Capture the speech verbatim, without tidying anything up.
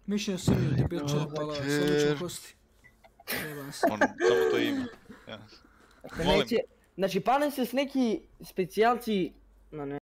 Mišljen Srnju ti je bio čepala s odličnom kosti. On samo to ima. Molim. Znači, palim se s neki specijalci... No ne.